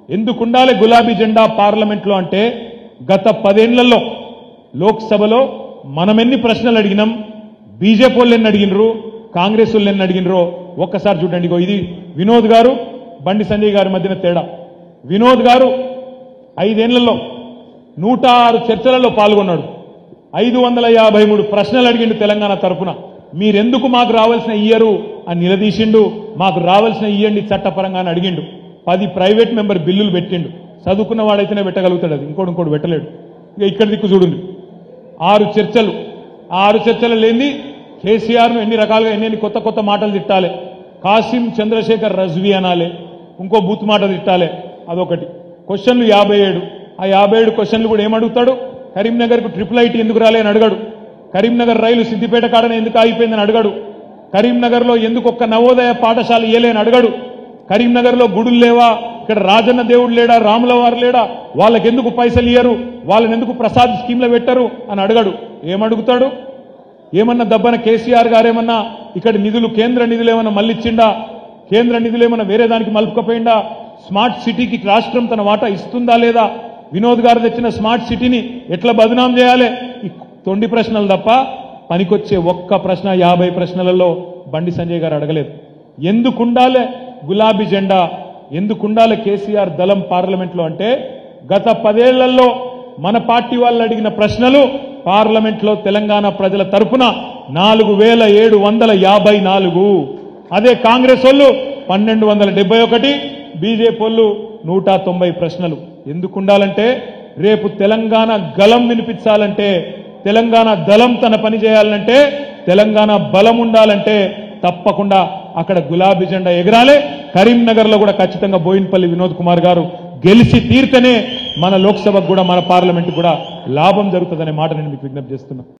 ఎందుకుండాలి గులాబీ జెండా పార్లమెంట్లో అంటే గత 10 ఏళ్లలో లోక్సభలో మనం ఎన్ని ప్రశ్నలు అడిగినాం, బీజేపీ వాళ్ళు ఎన్ని అడిగినరు, కాంగ్రెస్ వాళ్ళు ఎన్ని అడిగినరో ఒక్కసారి చూడండి. ఇది వినోద్ గారు బండి సంజయ్ గారి మధ్యన తేడా. వినోద్ గారు 5 ఏళ్లలో 106 చర్చలలో పాల్గొన్నాడు. 553 ప్రశ్నలు అడిగిండు తెలంగాణ తరపున. మీరెందుకు మాకు రావాల్సిన ఇయ్యరు అని నిలదీసిండు. మాకు రావాల్సిన ఇయ్యండి చట్టపరంగా అని అడిగిండు. 10 ప్రైవేట్ మెంబర్ బిల్లులు పెట్టిండు. చదువుకున్న వాడైతేనే పెట్టగలుగుతాడు, అది ఇంకోటి పెట్టలేడు. ఇక ఇక్కడ దిక్కు చూడండి, 6 చర్చలు. ఆ 6 చర్చలు లేని కేసీఆర్ను ఎన్ని రకాలుగా ఎన్ని కొత్త మాటలు తిట్టాలి. కాసిం చంద్రశేఖర్ రజ్వీ అనాలి, ఇంకో బూత్ మాట తిట్టాలి. అదొకటి. క్వశ్చన్లు 57. ఆ 57 క్వశ్చన్లు కూడా ఏమడుగుతాడు, కరీంనగర్కు ట్రిపుల్ ఐటీ ఎందుకు రాలే అని అడగడు. కరీంనగర్ రైలు సిద్దిపేట కాడనే ఎందుకు ఆగిపోయిందని అడగడు. కరీంనగర్లో ఎందుకు ఒక్క నవోదయ పాఠశాల ఇయ్యలే అని అడగడు. కరీంనగర్లో గుడులు లేవా, ఇక్కడ రాజన్న దేవుడు లేడా, రాముల వారు లేడా, వాళ్ళకెందుకు పైసలు ఇయ్యరు, వాళ్ళని ఎందుకు ప్రసాద్ స్కీమ్లో పెట్టరు అని అడగడు. ఏమడుగుతాడు, ఏమన్నా దబ్బన కేసీఆర్ గారేమన్నా ఇక్కడ నిధులు, కేంద్ర నిధులు ఏమన్నా మళ్ళిచ్చిండా, కేంద్ర నిధులు ఏమన్నా వేరే దానికి మలుపుకపోయిందా, స్మార్ట్ సిటీకి రాష్ట్రం తన వాటా ఇస్తుందా లేదా, వినోద్ గారు తెచ్చిన స్మార్ట్ సిటీని ఎట్లా బదనాం చేయాలి, ఈ తొండి ప్రశ్నలు తప్ప పనికొచ్చే ఒక్క ప్రశ్న 50 ప్రశ్నలలో బండి సంజయ్ గారు అడగలేదు. ఎందుకుండాలే గులాబీ జెండా, ఎందుకుండాలే కేసీఆర్ దళం పార్లమెంట్లో అంటే గత 10 ఏళ్లలో మన పార్టీ వాళ్ళు అడిగిన ప్రశ్నలు పార్లమెంట్లో తెలంగాణ ప్రజల తరపున 4754. అదే కాంగ్రెస్ వాళ్ళు 1271, బీజేపీ వాళ్ళు 190 ప్రశ్నలు. ఎందుకుండాలంటే రేపు తెలంగాణ గలం వినిపించాలంటే, తెలంగాణ దళం తన పని చేయాలంటే, తెలంగాణ బలం ఉండాలంటే తప్పకుండా అక్కడ గులాబీ జెండా ఎగరాలే. కరీంనగర్లో కూడా ఖచ్చితంగా బోయిన్పల్లి వినోద్ కుమార్ గారు గెలిచి తీర్తనే మన లోక్సభకు కూడా మన పార్లమెంట్ కూడా లాభం జరుగుతుందనే మాట నేను మీకు విజ్ఞప్తి చేస్తున్నా.